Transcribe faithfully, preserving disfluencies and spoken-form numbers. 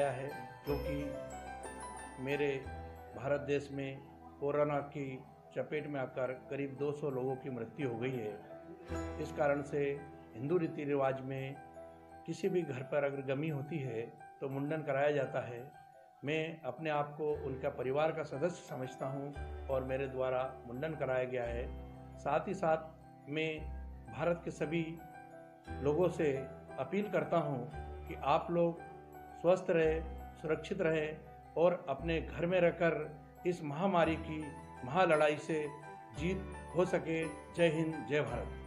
गया है, क्योंकि मेरे भारत देश में कोरोना की चपेट में आकर करीब दो सौ लोगों की मृत्यु हो गई है। इस कारण से हिंदू रीति रिवाज में किसी भी घर पर अगर गमी होती है तो मुंडन कराया जाता है। मैं अपने आप को उनका परिवार का सदस्य समझता हूँ और मेरे द्वारा मुंडन कराया गया है। साथ ही साथ मैं भारत के सभी लोगों से अपील करता हूँ कि आप लोग स्वस्थ रहे, सुरक्षित रहे और अपने घर में रहकर इस महामारी की महालड़ाई से जीत हो सके। जय हिंद, जय भारत।